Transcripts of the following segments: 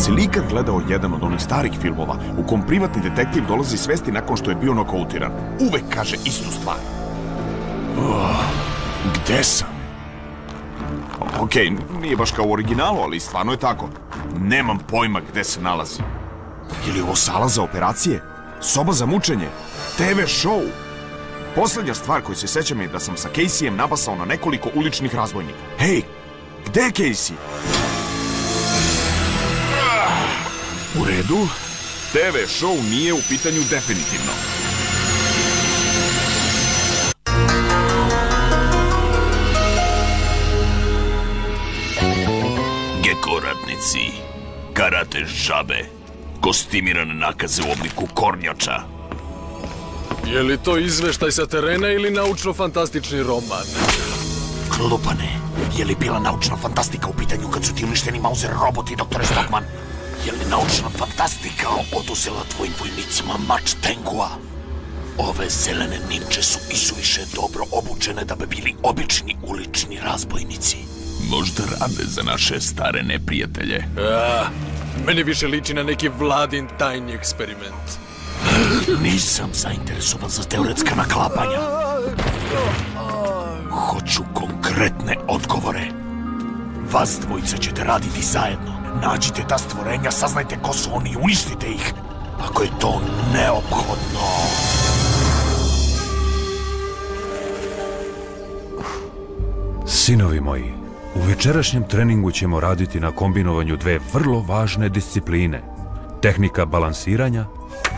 Jesi li ikad gledao jedan od onih starih filmova u kom privatni detektiv dolazi svesti nakon što je bio nokautiran? Uvek kaže istu stvar. Gde sam? Okej, nije baš kao u originalu, ali stvarno je tako. Nemam pojma gde se nalazi. Je li ovo sala za operacije? Soba za mučenje? TV show? Poslednja stvar koju se sećam je da sam sa Caseyem nabasao na nekoliko uličnih razbojnika. Hej, gde je Casey? U redu, TV show nije u pitanju definitivno. Geko ratnici, karate žabe, kostimirane nakaze u obliku kornjača. Je li to izveštaj sa terena ili naučno-fantastični roman? Klupane, je li bila naučna fantastika u pitanju kad su ti uništeni Mauser roboti, doktore Stockman? Je li naučna fantastika oduzela tvojim vojnicima mač Tengua? Ove zelene ninče su isuviše dobro obučene da bi bili obični ulični razbojnici. Možda rade za naše stare neprijatelje. Meni više liči na neki vladin tajni eksperiment. Nisam zainteresovan za teoretska naklapanja. Hoću konkretne odgovore. Vas dvojica ćete raditi zajedno. Nađite ta stvorenja, saznajte ko su oni i uništite ih. Ako je to neophodno. Sinovi moji, u večerašnjem treningu ćemo raditi na kombinovanju dve vrlo važne discipline. Tehnika balansiranja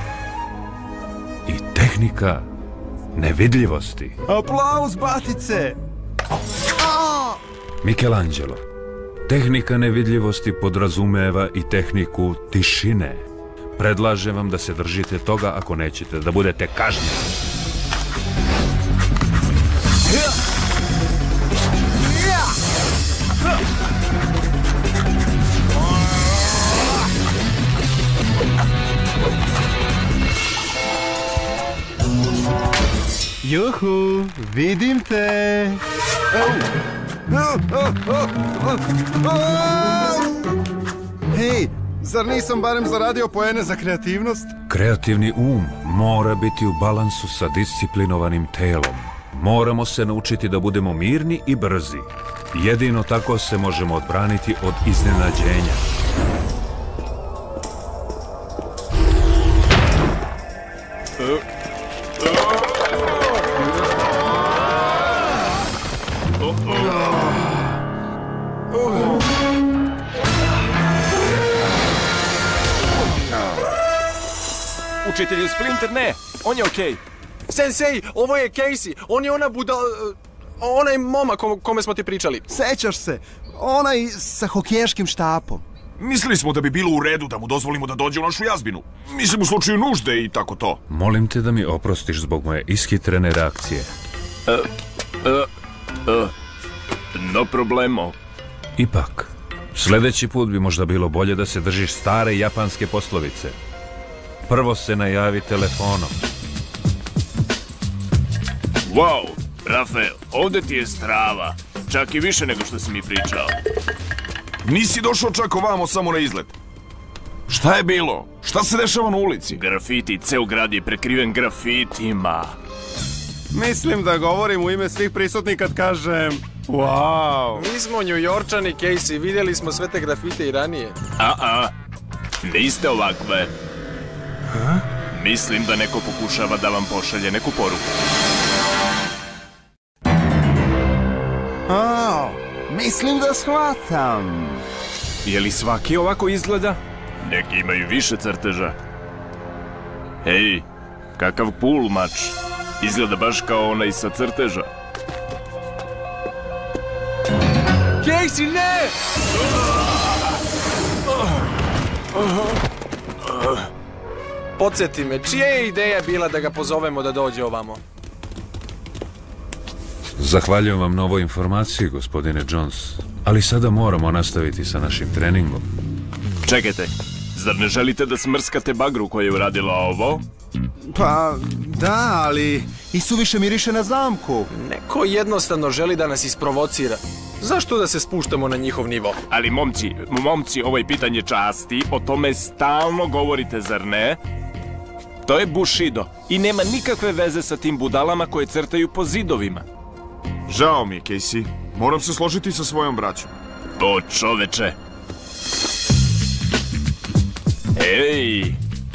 i tehnika nevidljivosti. Aplauz, batice! Michelangelo, tehnika nevidljivosti podrazumeva i tehniku tišine. Predlažem vam da se držite toga ako nećete da budete kažnjeni. Juhu, vidim te! Hej, zar nisam barem zaradio poene za kreativnost? Kreativni um mora biti u balansu sa disciplinovanim telom. Moramo se naučiti da budemo mirni i brzi. Jedino tako se možemo odbraniti od iznenađenja. Učitelju Splinter, ne, on je okej. Sensei, ovo je Casey, on je ona onaj momak kome smo ti pričali. Sećaš se, onaj sa hokejaškim štapom. Mislili smo da bi bilo u redu da mu dozvolimo da dođe u našu jazbinu. Mislim u slučaju nužde i tako to. Molim te da mi oprostiš zbog moje ishitrene reakcije. No problemo. Ipak, sljedeći put bi možda bilo bolje da se držiš stare japanske poslovice. Prvo se najavi telefonom. Wow, Rafael, ovdje ti je strava. Čak i više nego što si mi pričao. Nisi došao čak ovamo samo na izlet. Šta je bilo? Šta se dešava na ulici? Grafiti, ceo grad je prekriven grafitima. Mislim da govorim u ime svih prisutnih kad kažem wow. Mi smo Njujorčani, Casey, vidjeli smo sve te grafite i ranije. Niste ovakve. Mislim da neko pokušava da vam pošalje neku poruku. Mislim da shvatam. Je li svaki ovako izgleda? Neki imaju više crteža. Hej, kakav cool mač. Izgleda baš kao onaj sa crteža. Casey, ne! Podsjeti me, čija je ideja bila da ga pozovemo da dođe ovamo? Zahvaljujem vam na ovoj informaciji, gospodine Jones. Ali sada moramo nastaviti sa našim treningom. Čekajte, zar ne želite da smrskate bagru koja je uradila ovo? Pa, da, ali i suviše miriše na zamku. Neko jednostavno želi da nas isprovocira. Zašto da se spuštamo na njihov nivo? Ali momci, ovo je pitanje časti, o tome stalno govorite, zar ne? To je Bushido i nema nikakve veze sa tim budalama koje crtaju po zidovima. Žao mi je, Casey. Moram se složiti sa svojom braćom. O, čoveče. Ej!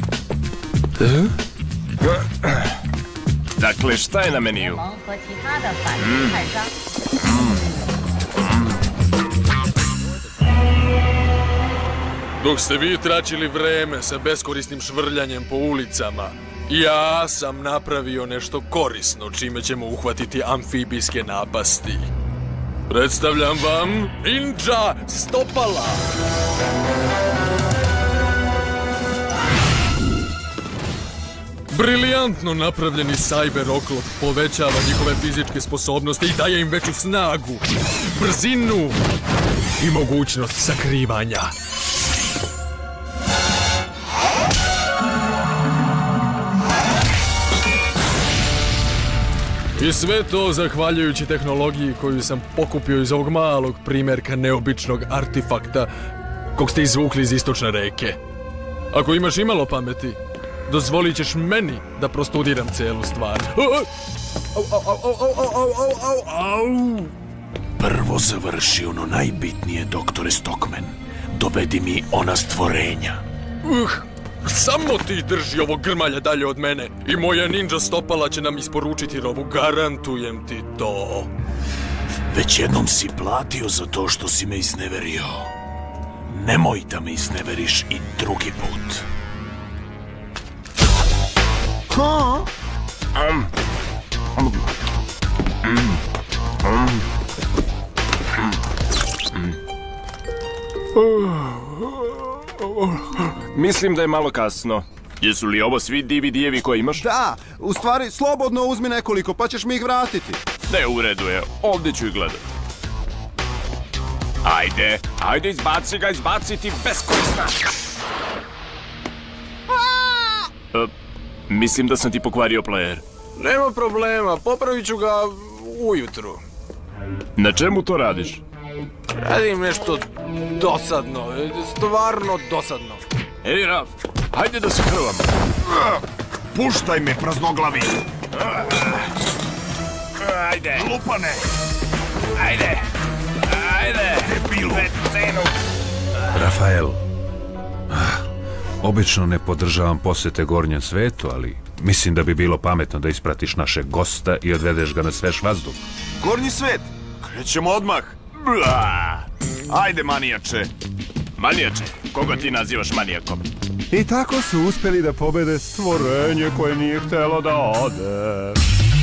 Dakle, šta je na meniju? Dok ste vi tračili vreme sa beskorisnim švrljanjem po ulicama, ja sam napravio nešto korisno čime ćemo uhvatiti amfibijske napasti. Predstavljam vam Ninja stopala! Briljantno napravljeni cyber oklop povećava njihove fizičke sposobnosti i daje im veću snagu, brzinu i mogućnost sakrivanja. I sve to zahvaljujući tehnologiji koju sam pokupio iz ovog malog primjerka neobičnog artefakta kog ste izvukli iz istočne reke. Ako imaš imalo pameti, dozvolit ćeš meni da prostudiram celu stvar. Prvo završi ono najbitnije, doktore Stockman. Dovedi mi ona stvorenja. Samo ti drži ovo grmalja dalje od mene i moja ninja stopala će nam isporučiti robu, garantujem ti to. Već jednom si platio za to što si me izneverio. Nemoj da me izneveriš i drugi put. Mislim da je malo kasno. Jesu li ovo svi DVD-evi koje imaš? Da, u stvari, slobodno uzmi nekoliko, pa ćeš mi ih vratiti. Ne, u redu je. Ovdje ću ih gledati. Ajde, izbaci ti beskorisna. Mislim da sam ti pokvario player. Nema problema, popravit ću ga ujutru. Na čemu to radiš? Radim nešto dosadno, stvarno dosadno. Ej, Raf, hajde da se hrvamo. Puštaj me, praznoglavi! Ajde! Lupane! Ajde! Debilu! Rafael, obično ne podržavam posete gornjem svetu, ali mislim da bi bilo pametno da ispratiš našeg gosta i odvedeš ga na svež vazduh. Gornji svet! Krećemo odmah! Ajde, manijače! Manijače? Koga ti nazivaš manijakom? I tako su uspjeli da pobede stvorenje koje nije htjelo da ode.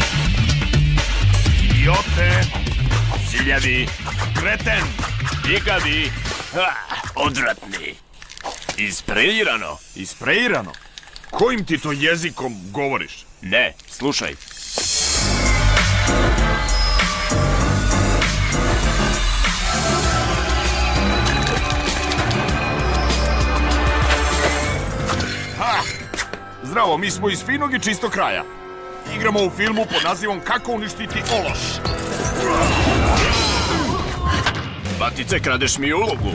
Idiote! Siljavi! Kreten! Ikavi! Odvratni! Ispreirano! Ispreirano? Kojim ti to jezikom govoriš? Ne, slušaj. Zdravo, mi smo iz finog i čistog kraja. Igramo u filmu pod nazivom Kako uništiti ološ. Batice, kradeš mi ulogu.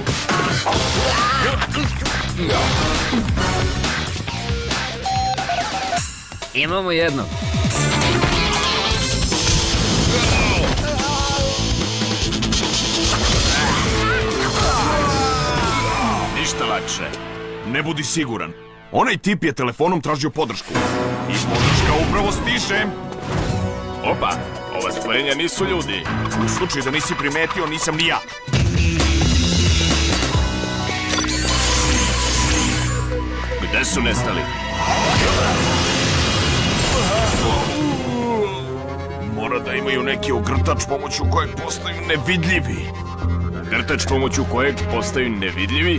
Imamo jedno. Ništa lakše. Ne budi siguran. Onaj tip je telefonom tražio podršku. I podrška upravo stiže. Opa, ova stvorenja nisu ljudi. U slučaju da nisi primetio, nisam ni ja. Gde su nestali? Mora da imaju neki ogrtač pomoću kojeg postaju nevidljivi. Grtač pomoću kojeg postaju nevidljivi?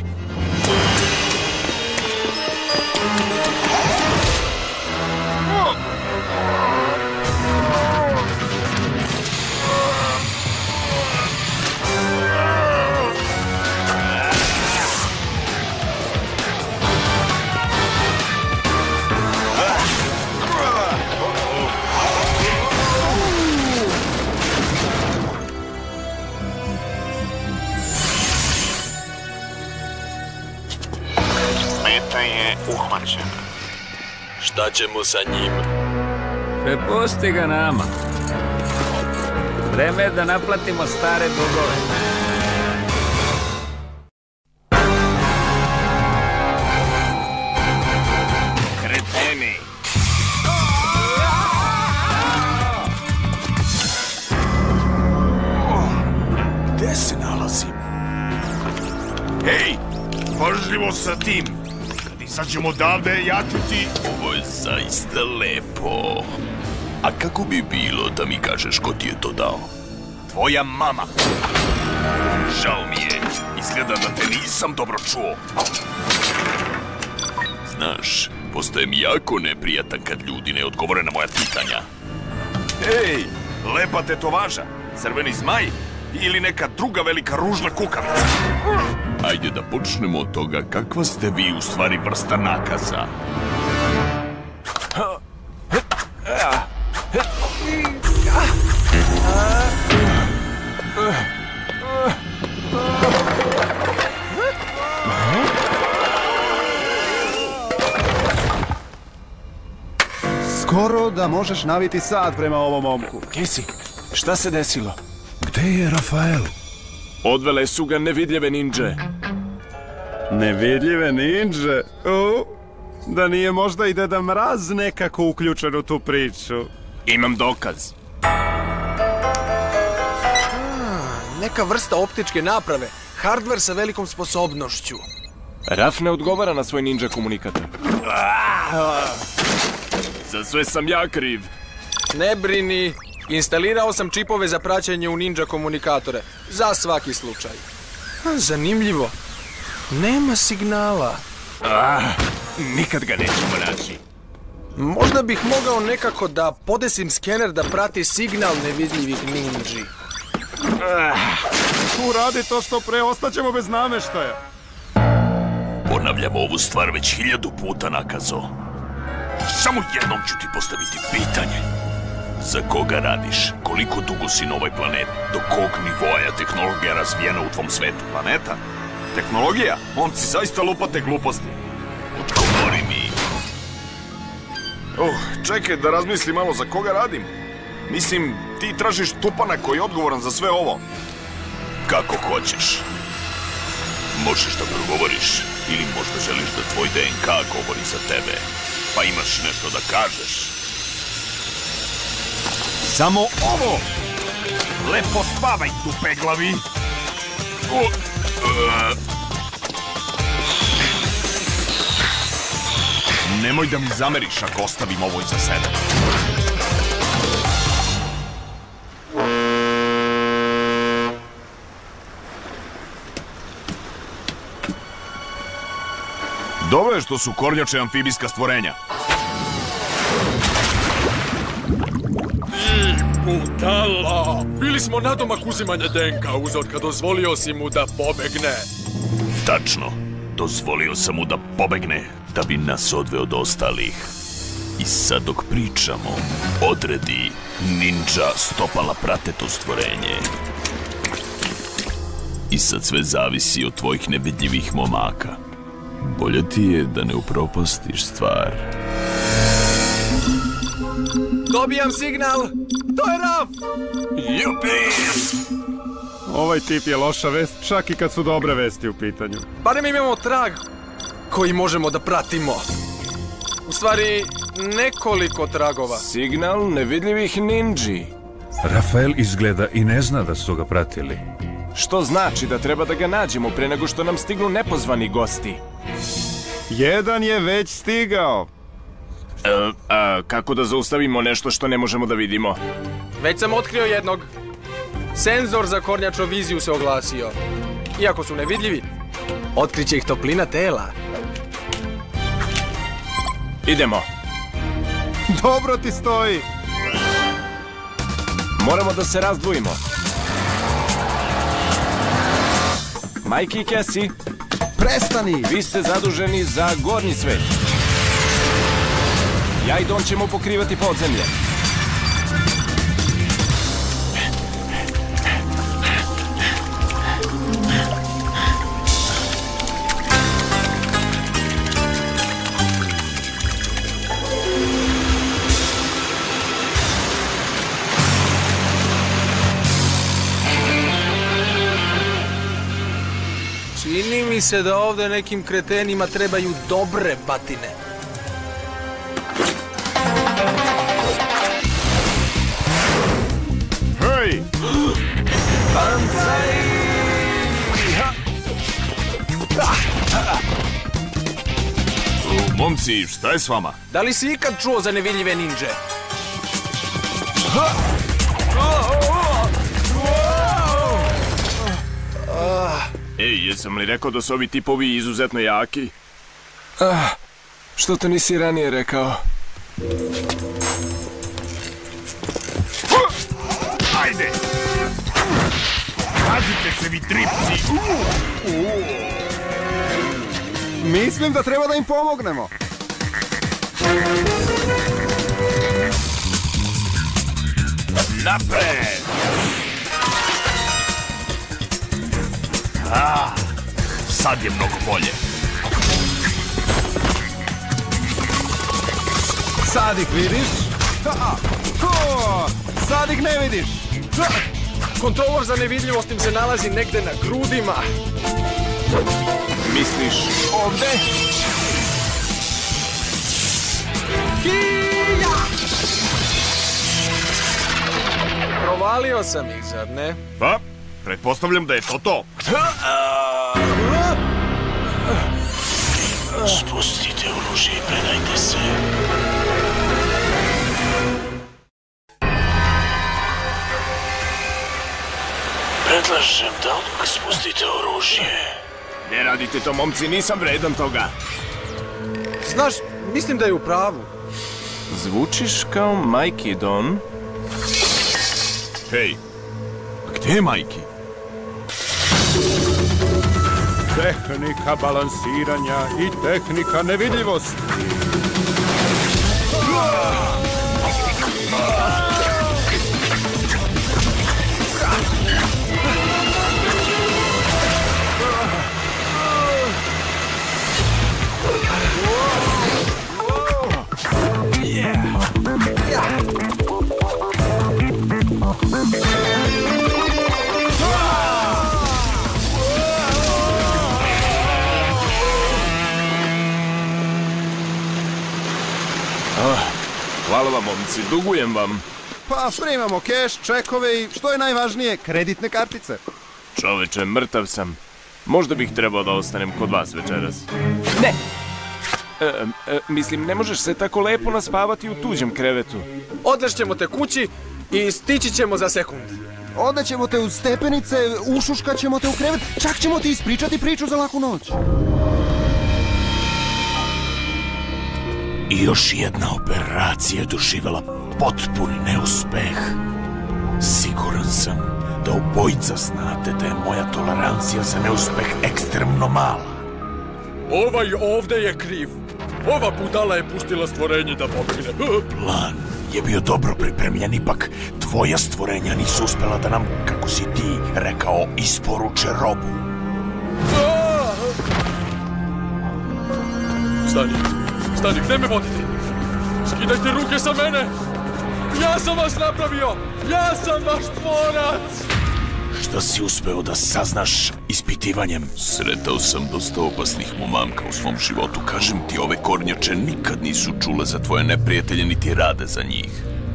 Meta je uhvaćena. Šta ćemo sa njim? Prepusti ga nama. Vreme je da naplatimo stare dugove. Kreteni! Gde se nalazim? Hej, pažljivo sa tim. Kad izađemo odavde, ja ću ti... Ovo je zaista lepo. A kako bi bilo da mi kažeš ko ti je to dao? Tvoja mama. Žao mi je. Izgleda da te nisam dobro čuo. Znaš, postajem jako neprijatan kad ljudi ne odgovore na moja pitanja. Ej, lepa tetovaža. Crveni zmaj ili neka druga velika ružna kukavica. Ajde da počnemo od toga kakva ste vi u stvari vrsta nakaza. Skoro da možeš naviti sad prema ovom momku. Casey, šta se desilo? Gde je Rafael? Odvele su ga nevidljive ninđe. Nevidljive ninđe? Da nije možda i Deda Mraz nekako uključen u tu priču. Imam dokaz. Neka vrsta optičke naprave. Hardver sa velikom sposobnošću. Raf ne odgovara na svoj ninja komunikator. Za sve sam ja kriv. Ne brini. Instalirao sam čipove za praćenje u ninja komunikatore. Za svaki slučaj. Zanimljivo. Nema signala. Nikad ga nećemo naći. Možda bih mogao nekako da podesim skener da prati signal nevidljivih ninji. Uradi to što pre, ostaćemo bez nameštaja. Ponavljam ovu stvar već 1000 puta, nakazo. Samo jednom ću ti postaviti pitanje. Za koga radiš? Koliko dugo si na ovaj planet? Do kog nivoa je tehnologija razvijena u tvom svetu? Planeta? Tehnologija? Momci, zaista lupate gluposti. Odgovori mi. Čekaj da razmislim malo za koga radim. Mislim, ti tražiš tupana koji je odgovoran za sve ovo. Kako hoćeš. Možeš da progovoriš ili možda želiš da tvoj DNK govori za tebe. Pa imaš nešto da kažeš. Samo ovo! Lepo spavaj, tupeglavi! Nemoj da mi zameriš ako ostavim ovo iza sebe. Dobro je što su kornjače amfibijska stvorenja. Budala! Bili smo nadomak uzimanja DNK uzorka, dozvolio si mu da pobegne. Tačno. Dozvolio sam mu da pobegne, da bi nas odveo od ostalih. I sad dok pričamo, odredi ninja stopala prate to stvorenje. I sad sve zavisi od tvojih nevidljivih momaka. Bolje ti je da ne upropastiš stvar. Dobijam signal! To je Raf! Jupi! Ovaj tip je loša vest, čak i kad su dobre vesti u pitanju. Barem imamo trag koji možemo da pratimo. U stvari, nekoliko tragova. Signal nevidljivih ninji. Rafael izgleda i ne zna da su ga pratili. Što znači da treba da ga nađemo pre nego što nam stignu nepozvani gosti. Jedan je već stigao. Kako da zaustavimo nešto što ne možemo da vidimo? Već sam otkrio jednog. Senzor za kornjačoviziju se oglasio. Iako su nevidljivi, otkriće ih toplina tela. Idemo. Dobro ti stoji. Moramo da se razdvojimo. Majki i Casey, Prestani! vi ste zaduženi za gornji svet. Ja i Don ćemo pokrivati podzemlje. se da ovde nekim kretenima trebaju dobre batine. Hej! Momci, šta je s vama? Da li si ikad čuo za nevidljive ninđe? Ej, jesam li rekao da su ovi tipovi izuzetno jaki? Što to nisi ranije rekao? Ajde! Pazite se vi tripci! Mislim da treba da im pomognemo. Napred! Sad je mnogo bolje. Sad ih vidiš? Sad ih ne vidiš! Kontrolor za nevidljivost im se nalazi negde na grudima. Misliš ovde? Hilja! Provalio sam ih, zar ne? Pa, pretpostavljam da je to to. Spustite oružje i predajte se. Predlažem da odmah spustite oružje. Ne radite to, momci, nisam vredan toga. Znaš, mislim da je u pravu. Zvučiš kao Majki, Don. Hej, gde je Majki? Tehnika balansiranja i tehnika nevidljivosti. Hvala vam, momci, dugujem vam. Pa primamo keš, čekove i, što je najvažnije, kreditne kartice. Čoveče, mrtav sam. Možda bih trebao da ostanem kod vas večeras. Ne! Mislim, ne možeš se tako lepo naspavati u tuđem krevetu. Odvešćemo te kući i stići ćemo za sekund. Odaćemo te uz stepenice, ušuškaćemo te u krevet, čak ćemo ti ispričati priču za laku noć. I još jedna operacija je doživjela potpuni neuspeh. Siguran sam da obojica znate da je moja tolerancija za neuspeh ekstremno mala. Ovaj ovde je kriv. Ova budala je pustila stvorenje da pobegne. Plan je bio dobro pripremljen, ipak tvoja stvorenja nisu uspela da nam, kako si ti rekao, isporuče robu. Stani, gde me vodite? Skidajte ruke sa mene! Ja sam vas napravio! Ja sam vaš tvorac! Šta si uspeo da saznaš ispitivanjem? Sretao sam dosta opasnih momamka u svom životu. Kažem ti, ove kornjače nikad nisu čule za tvoje neprijatelje, niti rade za njih.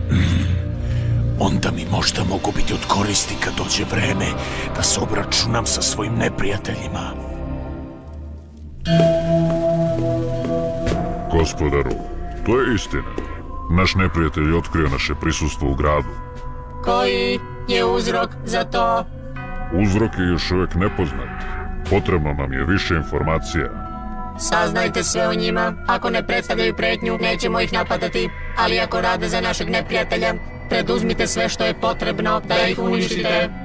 Onda mi možda mogu biti od koristi kad dođe vreme da se obračunam sa svojim neprijateljima. Gospodaru, to je istina. Naš neprijatelj je otkrio naše prisustvo u gradu. Koji je uzrok za to? Uzrok je još uvijek nepoznat. Potrebno nam je više informacija. Saznajte sve o njima. Ako ne predstavljaju pretnju, nećemo ih napadati. Ali ako rade za našeg neprijatelja, preduzmite sve što je potrebno da ih uništite.